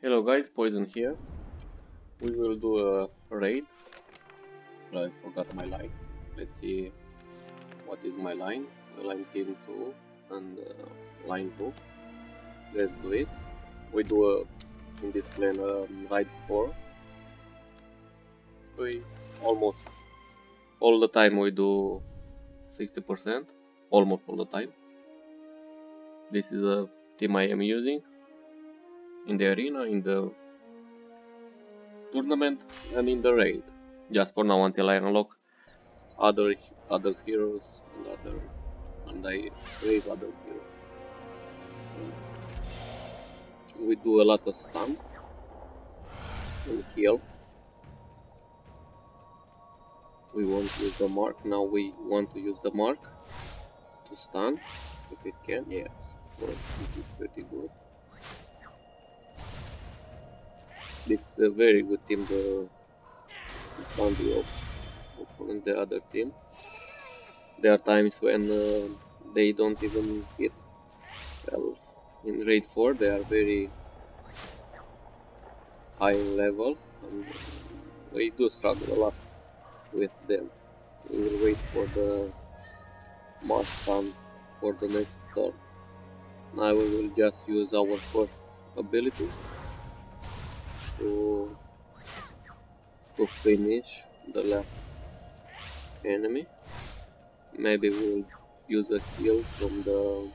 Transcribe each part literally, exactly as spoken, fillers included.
Hello guys, Poison here. We will do a raid. I forgot my line. Let's see what is my line. Line team two and uh, line two. Let's do it. We do a, in this clan um, raid four. We almost all the time we do sixty percent. Almost all the time. This is a team I am using in the arena, in the tournament and in the raid, just for now until I unlock other other heroes and other and I raid other heroes. We do a lot of stun and heal. We won't use the mark, now we want to use the mark to stun if it can. Yes, so this is pretty good. It's a very good team, the stun the opponent, the other team. There are times when uh, they don't even hit. Well, in raid four they are very high level and we do struggle a lot with them. We will wait for the mass stun for the next turn. Now we will just use our first ability to, to finish the last enemy. Maybe we'll use a heal from the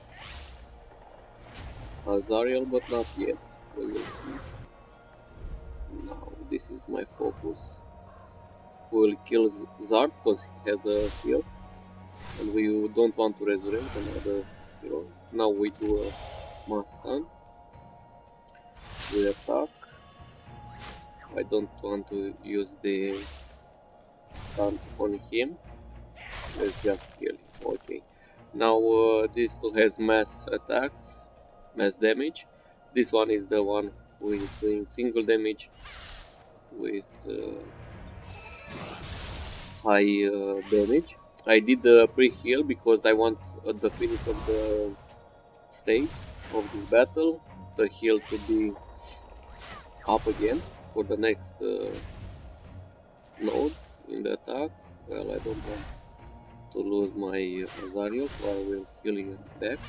Azariel, but not yet. We will see. Now this is my focus. We will kill Zard because he has a heal and we don't want to resurrect another hero. Now we do a mass stun. We attack. I don't want to use the stun on him. Let's just kill him. Okay. Now uh, this two has mass attacks, mass damage. This one is the one who is doing single damage with uh, high uh, damage. I did the pre-heal because I want at the finish of the stage of this battle the heal to be up again for the next uh, node in the attack. Well, I don't want to lose my Azariel, so I will heal him back.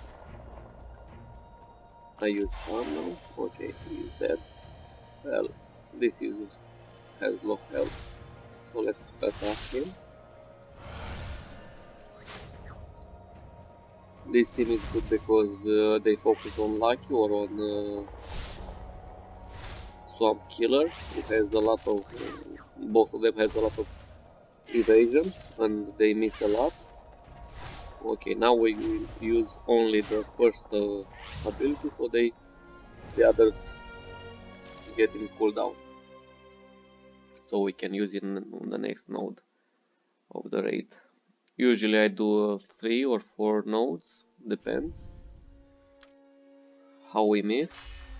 I use stun now. Okay, he is dead. Well, this is has low health, so let's attack him. This team is good because uh, they focus on Lucky or on uh, Swamp Killer, who has a lot of, uh, both of them has a lot of evasion and they miss a lot. Okay, now we will use only the first uh, ability, so they the others get in cooldown, so we can use it on the next node of the raid. Usually I do uh, three or four nodes, depends how we miss.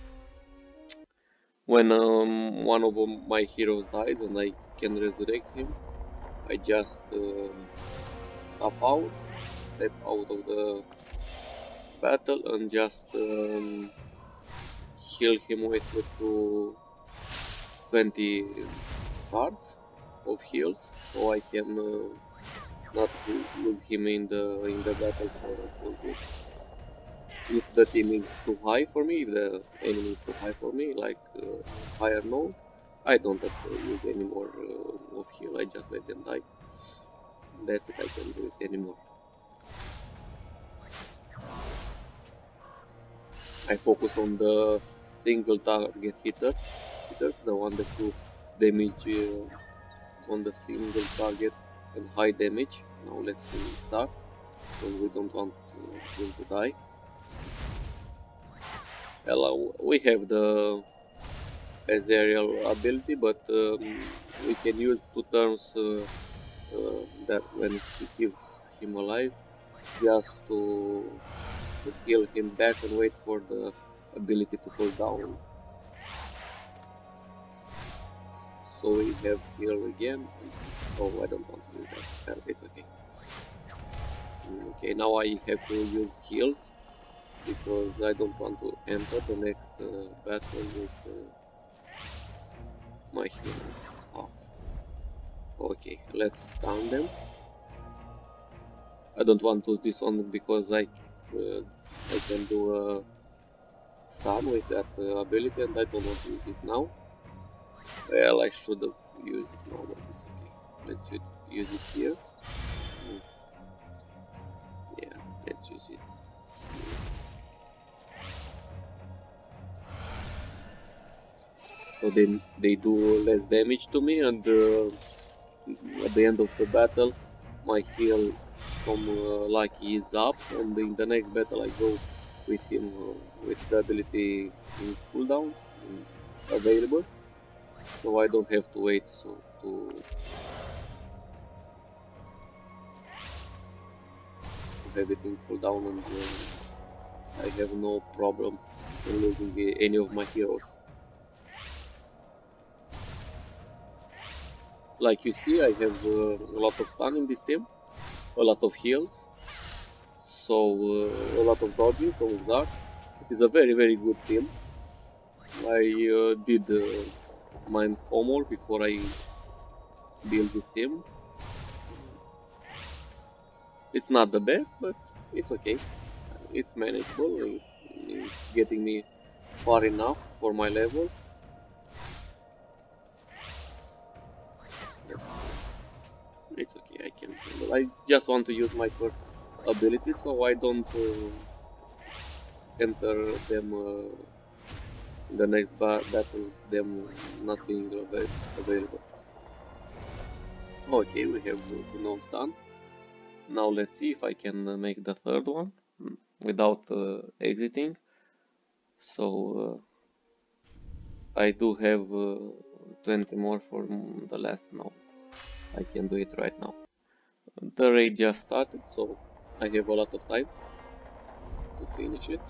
When um, one of my heroes dies and I can resurrect him, I just uh, tap out, step out of the battle and just um, heal him with to twenty cards of heals, so I can uh, not lose him in the in the battle for a full bit. If the team is too high for me, if the enemy is too high for me, like uh, higher node, I don't have to use any more uh, of heal, I just let them die. That's it, I can't do it anymore. I focus on the single target hitter, hitters, the one that do damage uh, on the single target and high damage. Now let's start, because we don't want uh, him to die. Well, we have the Azariel ability, but um, we can use two turns uh, uh, that when he keeps him alive, just to, to heal him back and wait for the ability to cool down. So we have heal again. Oh, I don't want to do that. It's okay. Okay, now I have to use heals because I don't want to enter the next uh, battle with uh, my hero half. Okay, let's stun them. I don't want to use this one because I uh, I can do a stun with that uh, ability, and I don't want to use it now. Well, I should have used it now, but it's okay. Let's use it here. Mm. Yeah, let's use it. So they they do less damage to me, and uh, at the end of the battle, my heal from uh, Lucky is up, and in the next battle I go with him uh, with the ability in cooldown in available, so I don't have to wait so to have it in cooldown, and uh, I have no problem in losing any of my heroes. Like you see, I have uh, a lot of stun in this team, a lot of heals, so uh, a lot of dodges from Zard. It is a very very good team. I uh, did uh, my homework before I build this team. It's not the best, but it's okay. It's manageable. It's getting me far enough for my level. It's okay, I can handle. I just want to use my first ability, so I don't uh, enter them uh, in the next ba battle, them not being av available. Okay, we have the nose done. Now let's see if I can uh, make the third one without uh, exiting. So uh, I do have uh, twenty more for the last node. I can do it right now. The raid just started, so I have a lot of time to finish it.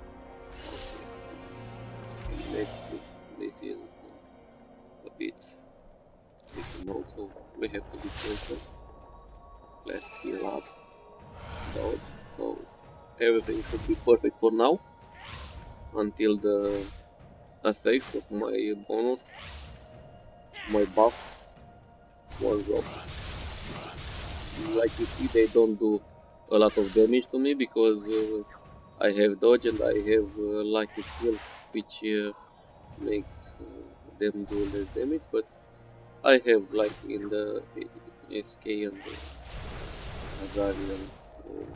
Okay. This is a bit tricky mode, so we have to be careful. Let's heal up. Dodge. So everything should be perfect for now until the effect of my bonus, my buff, was up. Like you see, they don't do a lot of damage to me because uh, I have dodge and I have uh, lucky skill, which uh, makes uh, them do less damage. But I have like in the S K and uh, Azarian. Uh,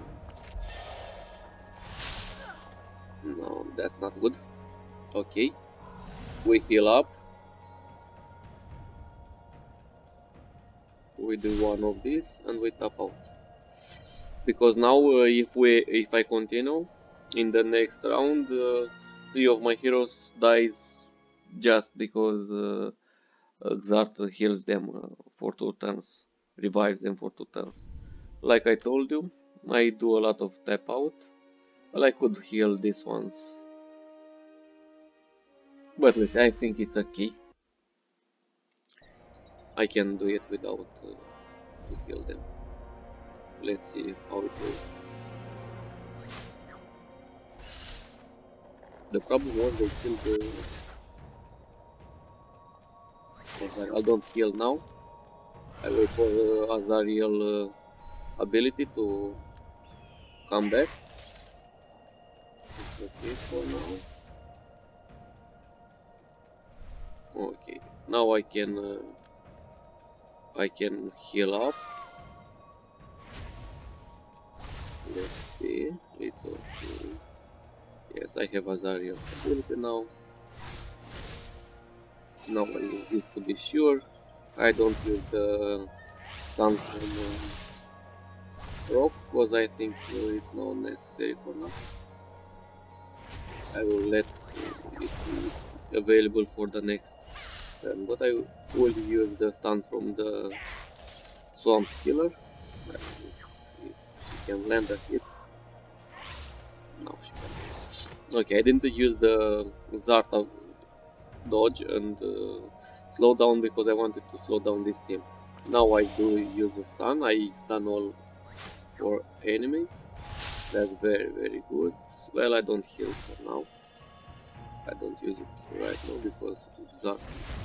no, that's not good. Okay, we heal up. We do one of these and we tap out. Because now uh, if we if I continue in the next round, uh, three of my heroes dies just because uh, Xart heals them uh, for two turns, revives them for two turns. Like I told you, I do a lot of tap out. Well, I could heal these ones, but I think it's okay. I can do it without uh, to heal them. Let's see how it goes. The problem was they killed the. I don't heal now. I wait for uh, Azariel uh, ability to come back. It's okay for now. Okay, now I can uh, I can heal up. Let's see, it's okay. Yes, I have Azariel ability now. Now I use this to be sure. I don't use the stun from uh, rock because I think uh, it's not necessary for now. I will let it be available for the next turn, but I will use the stun from the Swamp Killer. If she can land a hit. No, she can't. Okay, I didn't use the Zarta dodge and uh, slow down because I wanted to slow down this team. Now I do use the stun. I stun all four enemies. That's very, very good. Well, I don't heal for now. I don't use it right now because it's not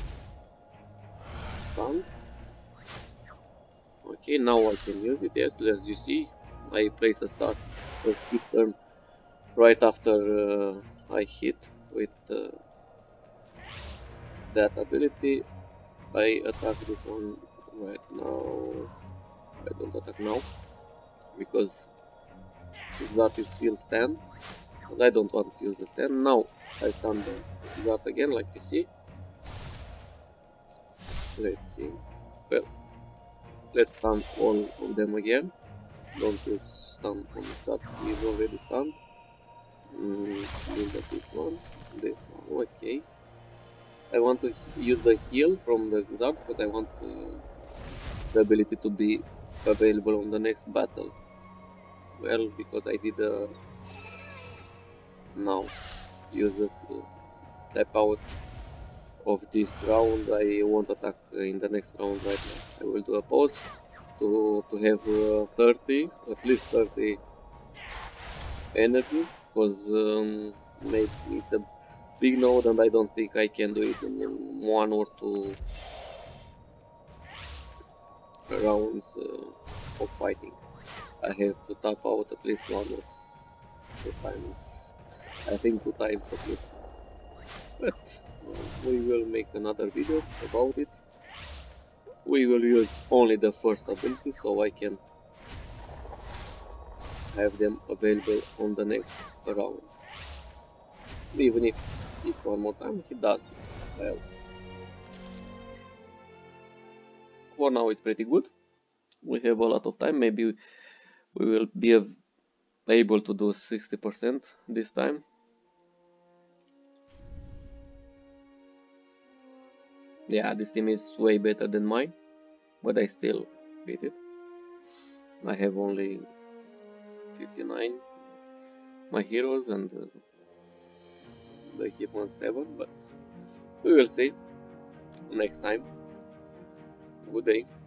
stunned. Okay, now I can use it. Yes, as you see, I place a start a quick turn right after uh, I hit with uh, that ability. I attack this one right now. I don't attack now because that is still stand. And I don't want to use the stand. Now I stun that again, like you see. Let's see. Well, let's stun all of them again. Don't use stun on that. He is already stunned. Mm, use this one. This one. Okay. I want to use the heal from the Zard because I want uh, the ability to be available on the next battle. Well, because I did uh, now use this uh, type out of this round. I won't attack uh, in the next round right now. I will do a pause to to have uh, thirty, at least thirty energy, because um, maybe it's a big node and I don't think I can do it in one or two rounds uh, of fighting. I have to tap out at least one or two times. I think two times at least. But we will make another video about it. We will use only the first ability so I can have them available on the next round. Even if it one more time, he does. Well, for now it's pretty good. We have a lot of time. Maybe we will be able to do sixty percent this time. Yeah, this team is way better than mine, but I still beat it. I have only fifty-nine my heroes and uh, they keep on seven, but we will see next time. Good day.